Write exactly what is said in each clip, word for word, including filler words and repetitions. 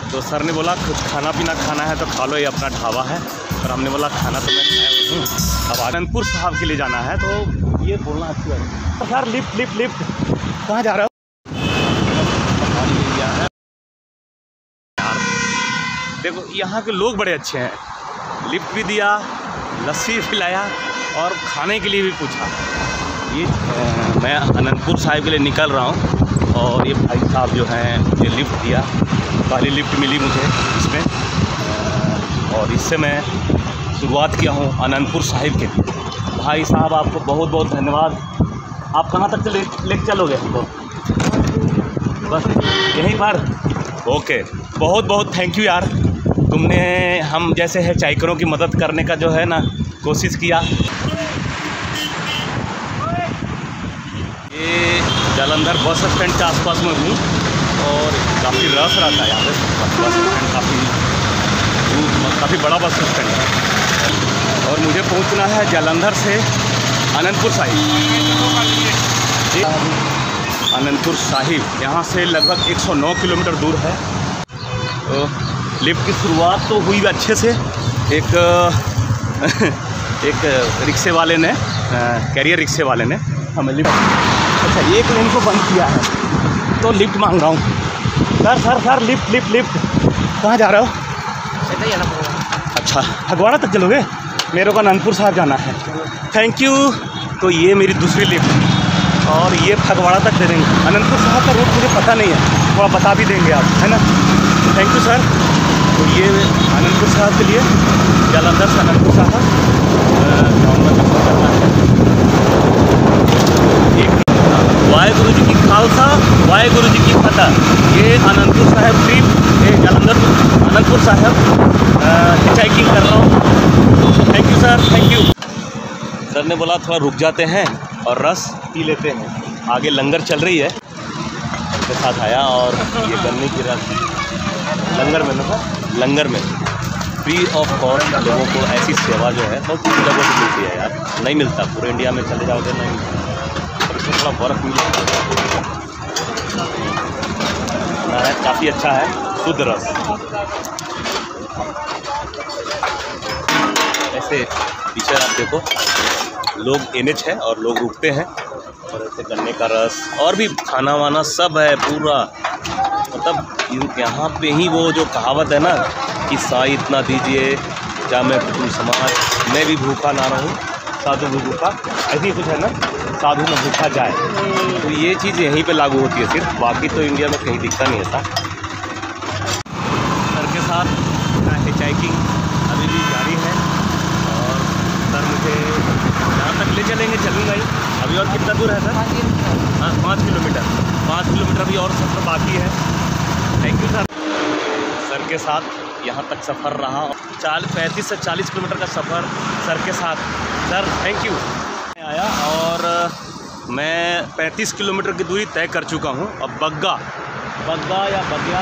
तो सर ने बोला कुछ खाना पीना खाना है तो खा लो, ये अपना ढाबा है। और हमने बोला खाना तो मैं खाया हूँ, अब आनंदपुर साहब के लिए जाना है तो ये बोलना अच्छी बात है। सर लिफ्ट लिफ्ट लिफ्ट कहाँ जा रहे हो? देखो यहाँ के लोग बड़े अच्छे हैं, लिफ्ट भी दिया, लस्सी भी पिलाया और खाने के लिए भी पूछा। ये आ, मैं आनंदपुर साहिब के लिए निकल रहा हूँ और ये भाई साहब जो हैं मुझे लिफ्ट दिया, पहली लिफ्ट मिली मुझे इसमें और इससे मैं शुरुआत किया हूँ आनंदपुर साहिब के लिए। भाई साहब आपको बहुत बहुत धन्यवाद। आप कहाँ तक ले लेके चलोगे हमको? बस यहीं पर? ओके, बहुत बहुत थैंक यू यार, तुमने हम जैसे है चाइकरों की मदद करने का जो है ना कोशिश किया। ये जालंधर बस स्टैंड के आसपास में हूँ और काफ़ी रश रहता है यहाँ पे। बस स्टैंड काफ़ी काफ़ी बड़ा बस स्टैंड है और मुझे पहुँचना है जालंधर से आनंदपुर साहिब। आनंदपुर साहिब यहाँ से लगभग एक सौ नौ किलोमीटर दूर है। तो लिफ्ट की शुरुआत तो हुई अच्छे से, एक एक रिक्शे वाले ने, कैरियर रिक्शे वाले ने हमें लिफ्ट, अच्छा एक लेन को बंद किया है तो लिफ्ट मांग रहा हूँ। Sir sir sir lift lift lift कहाँ जा रहे हो? अच्छा फगवाड़ा तक चलोगे? मेरे को आनंदपुर साहब जाना है। Thank you. तो ये मेरी दूसरी लिफ्ट और ये फगवाड़ा तक दे देंगे। आनंदपुर साहब का रूट मुझे पता नहीं है, थोड़ा बता भी देंगे आप, है ना? Thank you sir. तो ये आनंदपुर साहब के लिए जालंधर से आनंदपुर साहब करना है। एक वाहेगुरु जी की खालसा वाहेगुरु जी की फतह। ये आनंदपुर साहब ट्रिप, ये जालंधर आनंदपुर साहब हिचाइकिंग कर रहा हूँ। Thank you sir, thank you. Sir ने बोला थोड़ा रुक जाते हैं और रस पी लेते हैं, आगे लंगर चल रही है। उनके साथ आया और ये गन्ने की रस लंगर में ना लंगर में फ्री ऑफ कॉस्ट लोगों को ऐसी सेवा जो है बहुत सी जगहों से मिलती है यार, नहीं मिलता। पूरे इंडिया में चले जाओगे नहीं मिलता, और इसमें थोड़ा बर्फ़ मिल जाता है। काफ़ी अच्छा है, शुद्ध रस। ऐसे पीछे आप देखो लोग एन एच है और लोग रुकते हैं और ऐसे गन्ने का रस और भी खाना वाना सब है पूरा। मतलब यहाँ पे ही वो जो कहावत है ना कि साई इतना दीजिए क्या मैं तुम समाज, मैं भी भूखा ना रहूँ साधु भी भूखा, ऐसी कुछ है ना, साधु में भूखा जाए। तो ये चीज़ यहीं पे लागू होती है सिर्फ, बाकी तो इंडिया में कहीं दिखता नहीं ऐसा। सर के साथ हिचाइकिंग अभी भी जारी है और सर मुझे जहाँ तक ले चलेंगे चलूँगा ही। अभी और कितना दूर है सर? हाँ पाँच किलोमीटर पाँच किलोमीटर अभी और सफ़र बाकी है। Thank you sir. सर के साथ यहाँ तक सफ़र रहा, चाल पैंतीस से चालीस किलोमीटर का सफ़र सर के साथ। Sir thank you. आया और मैं पैंतीस किलोमीटर की दूरी तय कर चुका हूँ। अब बग्गा बग्गा या बग्या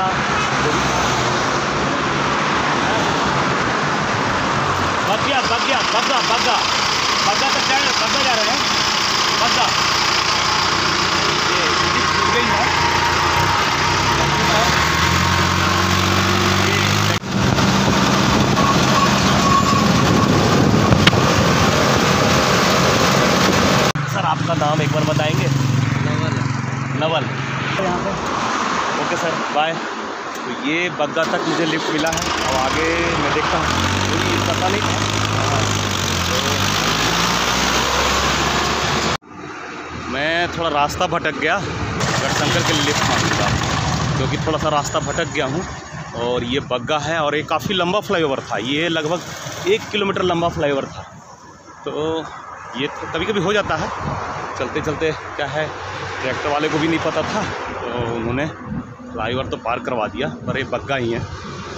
बग्या बग्या बग्गा बग्गा बग्गा तक जा बग्गा जा रहे हैं। बग्गा ये छूट गई है। सर आपका नाम एक बार बताएंगे? नवल। नवल यहाँ पे। Okay sir bye. तो ये बग्गा तक मुझे लिफ्ट मिला है, और आगे मैं देखता हूँ, मुझे पता नहीं था। तो मैं थोड़ा रास्ता भटक गया, गढ़शंकर के लिए लिफ्ट मांगूंगा क्योंकि थोड़ा सा रास्ता भटक गया हूँ। और ये बग्गा है और ये काफ़ी लंबा फ्लाईओवर था, ये लगभग एक किलोमीटर लंबा फ्लाईओवर था। तो ये तो कभी कभी हो जाता है, चलते चलते क्या है ट्रैक्टर वाले को भी नहीं पता था तो उन्होंने फ्लाईओवर तो पार करवा दिया, पर ये बग्गा ही है।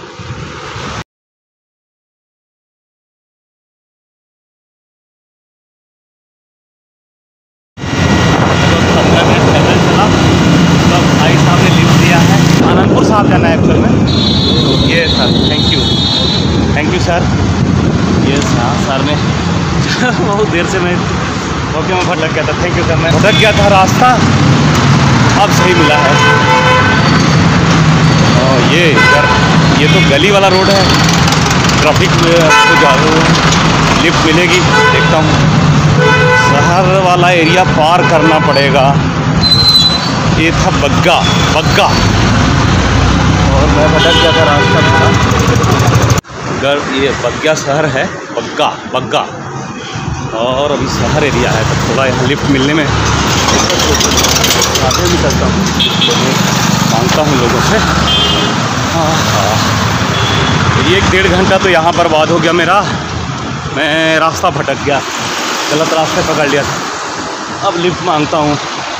पंद्रह मिनट पैदल चला तो भाई साहब ने लिफ्ट दिया है। आनंदपुर साहब जाना है एक्चुअल में। तो ये sir thank you thank you sir. ये हाँ सर ने बहुत देर से मैं ओके में भटक गया था। Thank you sir. मैं भटक गया था रास्ता, अब सही मिला है। और ये इधर ये तो गली वाला रोड है, ट्रैफिक को जाओ लिफ्ट मिलेगी, देखता हूँ। शहर वाला एरिया पार करना पड़ेगा। ये था बग्गा बग्गा और मैं भटक गया था रास्ता मेरा। घर ये बग्गा शहर है, बग्गा बग्गा और अभी शहर एरिया है, तो थोड़ा यहाँ लिफ्ट मिलने में आगे भी करता हूँ, तो मैं मांगता हूँ लोगों से। हाँ हाँ, एक डेढ़ घंटा तो यहाँ बर्बाद हो गया मेरा। मैं रास्ता भटक गया, गलत रास्ते पकड़ लिया था। अब लिफ्ट मांगता हूँ,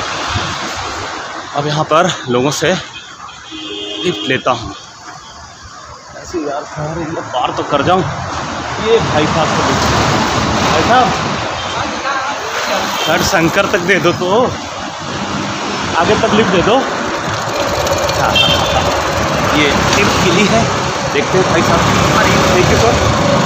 अब यहाँ पर लोगों से लिफ्ट लेता हूँ। ऐसे यार शहर एरिया पार तो कर जाऊँ। ये भाई साहब को भाई साहब गढ़ शंकर तक दे दो, तो आगे तक लिफ्ट दे दो। हाँ ये लिफ्ट मिली है, देखते हैं भाई साहब। Thank you sir.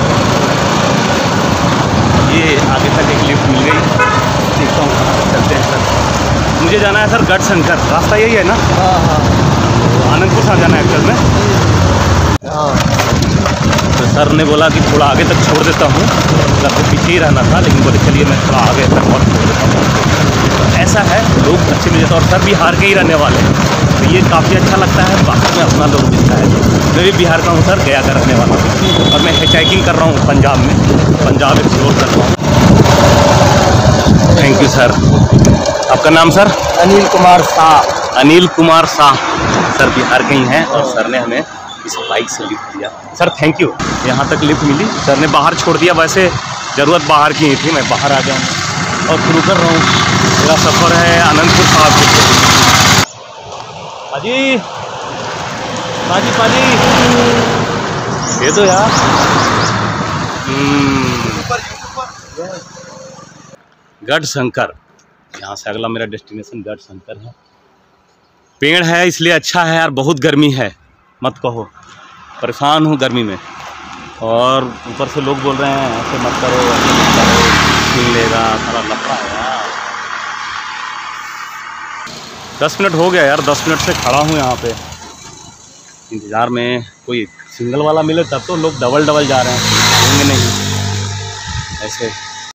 ये आगे तक एक लिफ्ट मिल गई, देखता हूँ कहाँ तक चलते हैं सर। मुझे जाना है सर गढ़ शंकर, रास्ता यही है ना? हाँ हाँ, आनंदपुर से जाना है एक्चुअल में। हाँ, तो सर ने बोला कि थोड़ा आगे तक छोड़ देता हूँ, मतलब तो पीछे ही रहना था, लेकिन बोले चलिए मैं थोड़ा आगे तक और छोड़ देता हूँ। तो ऐसा है, लोग अच्छे मिल जाते हैं और सर बिहार के ही रहने वाले हैं, तो ये काफ़ी अच्छा लगता है। बाकी में अपना लोग मिलता है। मैं भी बिहार का हूँ सर, गया का रहने वाला हूँ और मैं हिचहाइकिंग कर रहा हूँ पंजाब में, पंजाब एक्सप्लोर कर रहा हूँ। Thank you sir. आपका नाम सर? अनिल कुमार शाह। अनिल कुमार शाह सर बिहार के ही हैं और सर ने हमें इस बाइक से लिफ्ट दिया। Sir thank you. यहाँ तक लिफ्ट मिली, सर ने बाहर छोड़ दिया। वैसे ज़रूरत बाहर की ही थी, मैं बाहर आ गया हूँ और शुरू कर रहा हूँ। मेरा सफ़र है आनंदपुर साहब के। पाजी पाजी पाजी दे दो यार। गढ़ शंकर, यहाँ से अगला मेरा डेस्टिनेशन गढ़ शंकर है। पेड़ है इसलिए अच्छा है यार, बहुत गर्मी है मत कहो, परेशान हूँ गर्मी में। और ऊपर से लोग बोल रहे हैं ऐसे मत करो, ऐसे मत करो, छीन लेगा, सारा लफड़ा है यार। दस मिनट हो गया यार, दस मिनट से खड़ा हूँ यहाँ पे इंतज़ार में। कोई सिंगल वाला मिले तब तो लोग डबल डबल जा रहे हैं, होंगे नहीं ऐसे।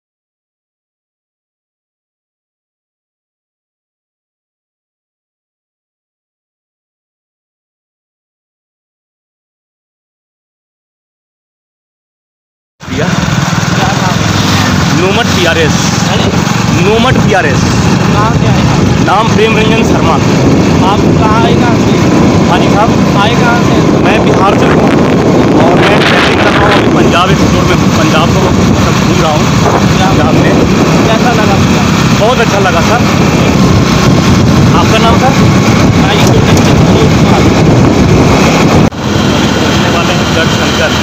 नोमट पी आर एस, नोमट पी आर एस। नाम क्या है? नाम प्रेम रंजन शर्मा। आप कहाँ आए कहाँ से? हाँ जी साहब, आए कहाँ से? मैं बिहार से हूँ और मैं ट्रैवलिंग कर रहा हूँ अभी पंजाब एक्सप्लोर में हूँ। पंजाब को मतलब घूम रहा हूँ पंजाब में। कैसा लगा? बहुत अच्छा लगा सर। आपका नाम सर? रहने वाले हैं गढ़ शंकर।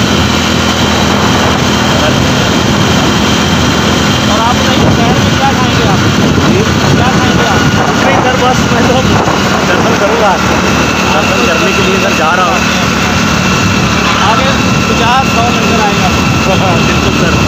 और आप नहीं शहर में क्या खाएंगे? आप क्या खाएंगे आप? नहीं सर, बस मैं तो दर्शन करूँगा, दर्शन करने के लिए सर जा रहा हूँ। आगे पचास सौ नजर आएगा। बिल्कुल सर।